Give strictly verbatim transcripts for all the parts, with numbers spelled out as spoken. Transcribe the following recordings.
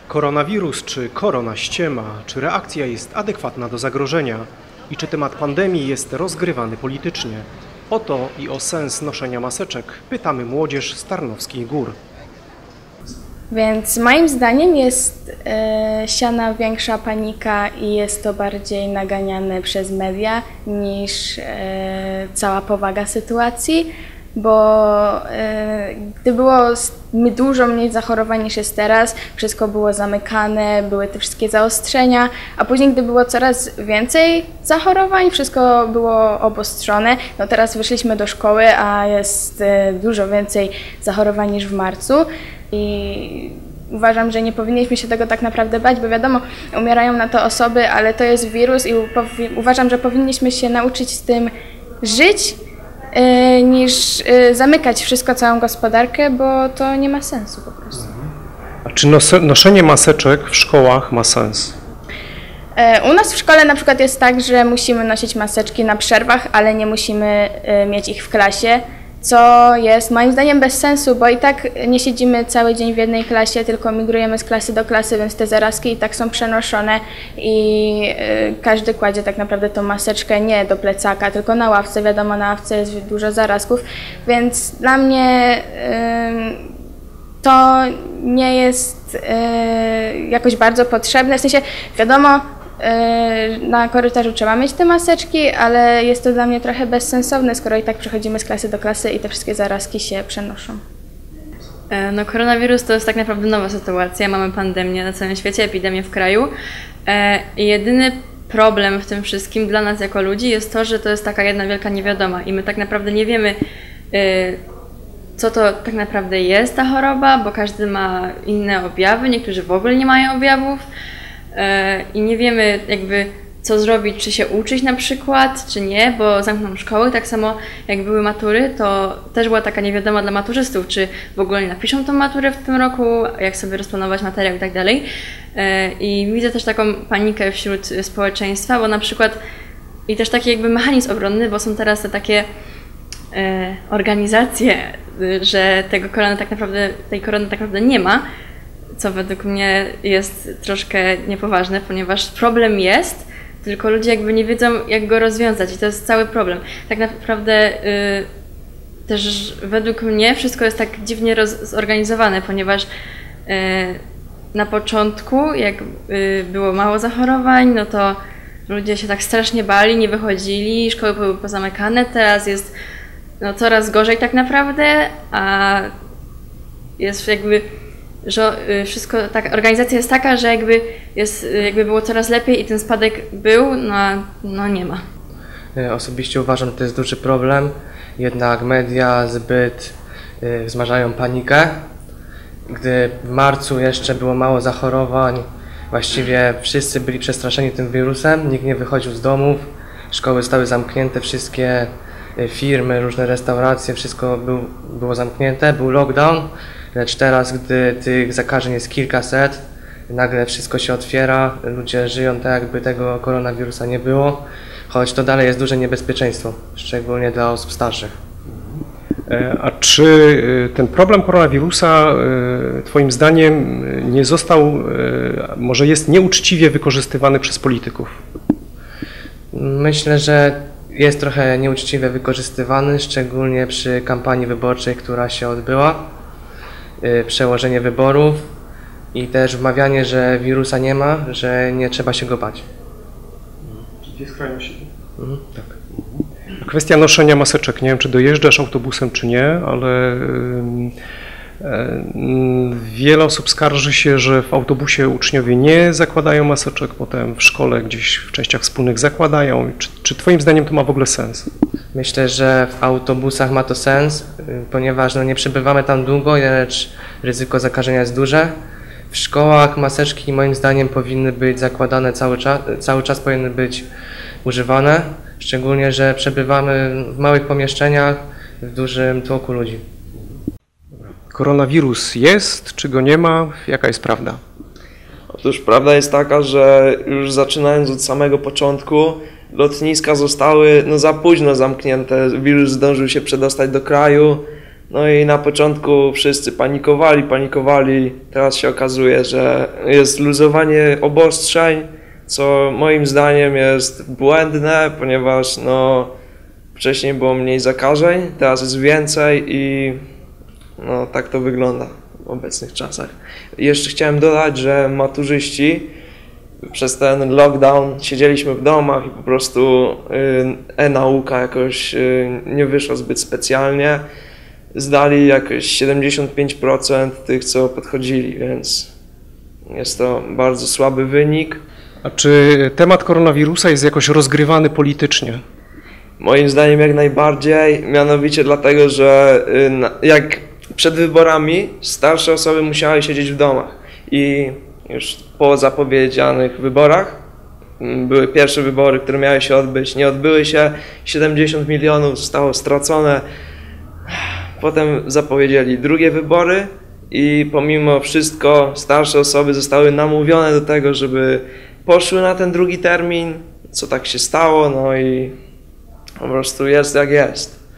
Koronawirus czy koronaściema, czy reakcja jest adekwatna do zagrożenia i czy temat pandemii jest rozgrywany politycznie? O to i o sens noszenia maseczek pytamy młodzież z Tarnowskich Gór. Więc moim zdaniem jest e, siana większa panika i jest to bardziej naganiane przez media niż e, cała powaga sytuacji, bo e, gdy było dużo mniej zachorowań niż jest teraz, wszystko było zamykane, były te wszystkie zaostrzenia, a później gdy było coraz więcej zachorowań, wszystko było obostrzone. No teraz wyszliśmy do szkoły, a jest e, dużo więcej zachorowań niż w marcu. I uważam, że nie powinniśmy się tego tak naprawdę bać, bo wiadomo, umierają na to osoby, ale to jest wirus i uważam, że powinniśmy się nauczyć z tym żyć, yy, niż yy, zamykać wszystko, całą gospodarkę, bo to nie ma sensu po prostu. A czy noszenie maseczek w szkołach ma sens? U nas w szkole na przykład jest tak, że musimy nosić maseczki na przerwach, ale nie musimy yy, mieć ich w klasie. Co jest moim zdaniem bez sensu, bo i tak nie siedzimy cały dzień w jednej klasie, tylko migrujemy z klasy do klasy, więc te zarazki i tak są przenoszone i y, każdy kładzie tak naprawdę tą maseczkę nie do plecaka, tylko na ławce. Wiadomo, na ławce jest dużo zarazków, więc dla mnie y, to nie jest y, jakoś bardzo potrzebne. W sensie, wiadomo, na korytarzu trzeba mieć te maseczki, ale jest to dla mnie trochę bezsensowne, skoro i tak przechodzimy z klasy do klasy i te wszystkie zarazki się przenoszą. No, koronawirus to jest tak naprawdę nowa sytuacja. Mamy pandemię na całym świecie, epidemię w kraju. I jedyny problem w tym wszystkim dla nas jako ludzi jest to, że to jest taka jedna wielka niewiadoma i my tak naprawdę nie wiemy, co to tak naprawdę jest ta choroba, bo każdy ma inne objawy, niektórzy w ogóle nie mają objawów. I nie wiemy jakby co zrobić, czy się uczyć na przykład, czy nie, bo zamkną szkoły. Tak samo jak były matury, to też była taka niewiadoma dla maturzystów, czy w ogóle nie napiszą tą maturę w tym roku, jak sobie rozplanować materiał i tak dalej. I widzę też taką panikę wśród społeczeństwa, bo na przykład i też taki jakby mechanizm obronny, bo są teraz te takie organizacje, że tego korony tak naprawdę, tej korony tak naprawdę nie ma, co według mnie jest troszkę niepoważne, ponieważ problem jest, tylko ludzie jakby nie wiedzą, jak go rozwiązać i to jest cały problem. Tak naprawdę yy, też według mnie wszystko jest tak dziwnie roz- zorganizowane, ponieważ yy, na początku, jak yy, było mało zachorowań, no to ludzie się tak strasznie bali, nie wychodzili, szkoły były pozamykane, teraz jest no, coraz gorzej tak naprawdę, a jest jakby że wszystko, tak, organizacja jest taka, że jakby, jest, jakby było coraz lepiej i ten spadek był, no, no nie ma. Osobiście uważam, że to jest duży problem, jednak media zbyt y, wzmażają panikę. Gdy w marcu jeszcze było mało zachorowań, właściwie wszyscy byli przestraszeni tym wirusem, nikt nie wychodził z domów, szkoły stały zamknięte, wszystkie firmy, różne restauracje, wszystko był, było zamknięte, był lockdown. Lecz teraz, gdy tych zakażeń jest kilkaset, nagle wszystko się otwiera, ludzie żyją tak, jakby tego koronawirusa nie było, choć to dalej jest duże niebezpieczeństwo, szczególnie dla osób starszych. A czy ten problem koronawirusa Twoim zdaniem nie został, może jest nieuczciwie wykorzystywany przez polityków? Myślę, że jest trochę nieuczciwie wykorzystywany, szczególnie przy kampanii wyborczej, która się odbyła. Przełożenie wyborów i też wmawianie, że wirusa nie ma, że nie trzeba się go bać. Dwie skrajności. Mhm, tak. Kwestia noszenia maseczek. Nie wiem, czy dojeżdżasz autobusem, czy nie, ale yy, yy, wiele osób skarży się, że w autobusie uczniowie nie zakładają maseczek, potem w szkole gdzieś w częściach wspólnych zakładają. Czy, czy Twoim zdaniem to ma w ogóle sens? Myślę, że w autobusach ma to sens, ponieważ no, nie przebywamy tam długo, lecz ryzyko zakażenia jest duże. W szkołach maseczki moim zdaniem powinny być zakładane cały czas, cały czas powinny być używane, szczególnie, że przebywamy w małych pomieszczeniach, w dużym tłoku ludzi. Koronawirus jest, czy go nie ma? Jaka jest prawda? Otóż prawda jest taka, że już zaczynając od samego początku, lotniska zostały no, za późno zamknięte. Wirus zdążył się przedostać do kraju, No i na początku wszyscy panikowali, panikowali. Teraz się okazuje, że jest luzowanie obostrzeń, co moim zdaniem jest błędne, ponieważ no, wcześniej było mniej zakażeń, teraz jest więcej i no, tak to wygląda w obecnych czasach. Jeszcze chciałem dodać, że maturzyści przez ten lockdown siedzieliśmy w domach i po prostu e-nauka jakoś nie wyszła zbyt specjalnie. Zdali jakieś siedemdziesiąt pięć procent tych, co podchodzili, więc jest to bardzo słaby wynik. A czy temat koronawirusa jest jakoś rozgrywany politycznie? Moim zdaniem jak najbardziej, mianowicie dlatego, że jak przed wyborami starsze osoby musiały siedzieć w domach i już po zapowiedzianych wyborach, były pierwsze wybory, które miały się odbyć, nie odbyły się, siedemdziesiąt milionów zostało stracone. Potem zapowiedzieli drugie wybory i pomimo wszystko starsze osoby zostały namówione do tego, żeby poszły na ten drugi termin, co tak się stało, no i po prostu jest jak jest.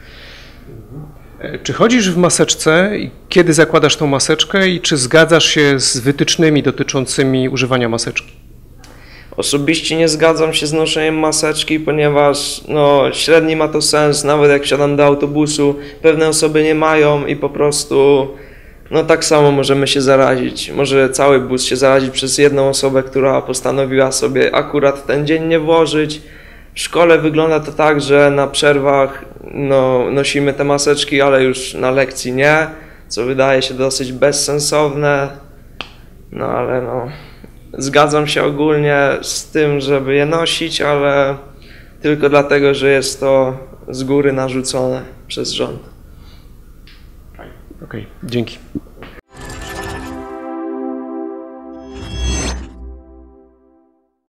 Czy chodzisz w maseczce i kiedy zakładasz tą maseczkę i czy zgadzasz się z wytycznymi dotyczącymi używania maseczki? Osobiście nie zgadzam się z noszeniem maseczki, ponieważ no, średni ma to sens, nawet jak wsiadam do autobusu, pewne osoby nie mają i po prostu no, tak samo możemy się zarazić. Może cały bus się zarazić przez jedną osobę, która postanowiła sobie akurat ten dzień nie włożyć. W szkole wygląda to tak, że na przerwach no, nosimy te maseczki, ale już na lekcji nie, co wydaje się dosyć bezsensowne, no ale no... Zgadzam się ogólnie z tym, żeby je nosić, ale tylko dlatego, że jest to z góry narzucone przez rząd. Okej, dzięki.